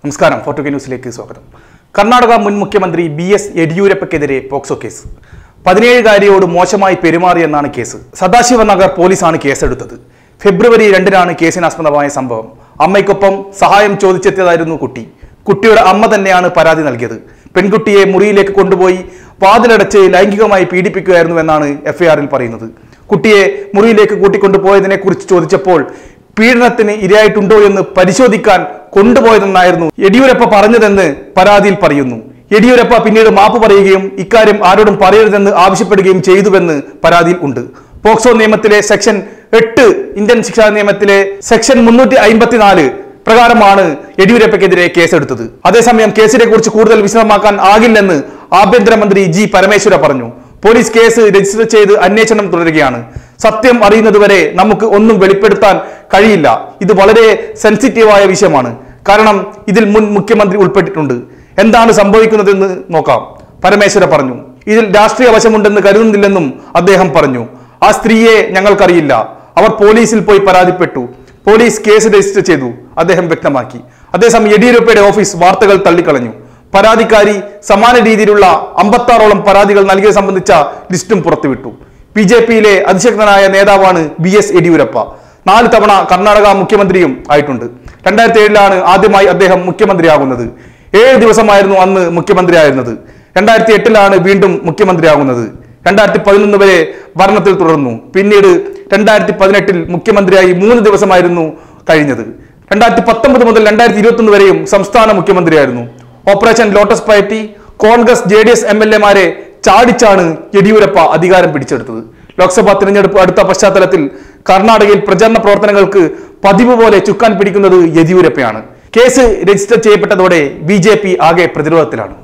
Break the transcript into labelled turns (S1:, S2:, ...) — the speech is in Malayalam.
S1: നമസ്കാരം. ഫോർട്ടുഗ ന്യൂസിലേക്ക് സ്വാഗതം. കർണാടക മുൻ മുഖ്യമന്ത്രി BS യെഡിയൂരപ്പയ്ക്കെതിരെ പോക്സോ കേസ്. 17-കാരിയോട് മോശമായി പെരുമാറിയെന്നാണ് കേസ്. സദാശിവനഗർ പോലീസാണ് കേസെടുത്തത്. ഫെബ്രുവരി 2-നാണ് കേസിനാസ്പദമായ സംഭവം. അമ്മയ്ക്കൊപ്പം സഹായം ചോദിച്ചെത്തിയതായിരുന്നു കുട്ടി. കുട്ടിയുടെ അമ്മ തന്നെയാണ് പരാതി നൽകിയത്. പെൺകുട്ടിയെ മുറിയിലേക്ക് കൊണ്ടുപോയി വാതിലടച്ച് ലൈംഗികമായി പീഡിപ്പിക്കുകയായിരുന്നുവെന്നാണ് FIR-ൽ പറയുന്നത്. കുട്ടിയെ മുറിയിലേക്ക് കൂട്ടിക്കൊണ്ടുപോയതിനെ കുറിച്ച് ചോദിച്ചപ്പോൾ പീഡനത്തിന് ഇരയായിട്ടുണ്ടോ എന്ന് പരിശോധിക്കാൻ കൊണ്ടുപോയതെന്നായിരുന്നു യെഡിയൂരപ്പ പറഞ്ഞതെന്ന് പരാതിയിൽ പറയുന്നു. യെഡിയൂരപ്പ പിന്നീട് മാപ്പ് പറയുകയും ഇക്കാര്യം ആരോടും പറയരുതെന്ന് ആവശ്യപ്പെടുകയും ചെയ്തുവെന്ന് പരാതിയിൽ ഉണ്ട്. പോക്സോ നിയമത്തിലെ സെക്ഷൻ 8 ഇന്ത്യൻ ശിക്ഷാ നിയമത്തിലെ സെക്ഷൻ 354 പ്രകാരമാണ് യെഡിയൂരപ്പയ്ക്കെതിരെ കേസെടുത്തത്. അതേസമയം കേസിനെ കുറിച്ച് കൂടുതൽ വിശദമാക്കാൻ ആകില്ലെന്ന് ആഭ്യന്തരമന്ത്രി G. പരമേശ്വര പറഞ്ഞു. പോലീസ് കേസ് രജിസ്റ്റർ ചെയ്ത് അന്വേഷണം തുടരുകയാണ്. സത്യം അറിയുന്നതുവരെ നമുക്ക് ഒന്നും വെളിപ്പെടുത്താൻ കഴിയില്ല. ഇത് വളരെ സെൻസിറ്റീവായ വിഷയമാണ്. കാരണം ഇതിൽ മുൻ മുഖ്യമന്ത്രി ഉൾപ്പെട്ടിട്ടുണ്ട്. എന്താണ് സംഭവിക്കുന്നതെന്ന് നോക്കാം, പരമേശ്വര പറഞ്ഞു. ഇതിൽ രാഷ്ട്രീയ വശമുണ്ടെന്ന് കരുതുന്നില്ലെന്നും അദ്ദേഹം പറഞ്ഞു. ആ സ്ത്രീയെ ഞങ്ങൾക്കറിയില്ല. അവർ പോലീസിൽ പോയി പരാതിപ്പെട്ടു. പോലീസ് കേസ് രജിസ്റ്റർ ചെയ്തു, അദ്ദേഹം വ്യക്തമാക്കി. അതേസമയം യെഡിയൂരപ്പയുടെ ഓഫീസ് വാർത്തകൾ തള്ളിക്കളഞ്ഞു. പരാതിക്കാരി സമാന രീതിയിലുള്ള 56ഓളം പരാതികൾ നൽകിയത് സംബന്ധിച്ച ലിസ്റ്റും പുറത്തുവിട്ടു. BJP-യിലെ അതിശക്തനായ നേതാവാണ് BS യെഡിയൂരപ്പ. 4 തവണ കർണാടക മുഖ്യമന്ത്രിയും ആയിട്ടുണ്ട്. 2007-ലാണ് ആദ്യമായി അദ്ദേഹം മുഖ്യമന്ത്രിയാകുന്നത്. 7 ദിവസമായിരുന്നു അന്ന് മുഖ്യമന്ത്രിയായിരുന്നത്. 2008-ലാണ് വീണ്ടും മുഖ്യമന്ത്രിയാകുന്നത്. 2011 വരെ ഭരണത്തിൽ തുടർന്നു. പിന്നീട് 2018-ൽ മുഖ്യമന്ത്രിയായി 3 ദിവസമായിരുന്നു കഴിഞ്ഞത്. 2019 മുതൽ 2021 വരെയും സംസ്ഥാന മുഖ്യമന്ത്രിയായിരുന്നു. ഓപ്പറേഷൻ ലോട്ടസ് പയറ്റി കോൺഗ്രസ് JDS MLA-മാരെ ചാടിച്ചാണ് യെഡിയൂരപ്പ അധികാരം പിടിച്ചെടുത്തത്. ലോക്സഭാ തിരഞ്ഞെടുപ്പ് അടുത്ത പശ്ചാത്തലത്തിൽ കർണാടകയിൽ പ്രചരണ പ്രവർത്തനങ്ങൾക്ക് പതിവ് പോലെ ചുക്കാൻ പിടിക്കുന്നത് യെഡിയൂരപ്പയാണ്. കേസ് രജിസ്റ്റർ ചെയ്യപ്പെട്ടതോടെ BJP ആകെ പ്രതിരോധത്തിലാണ്.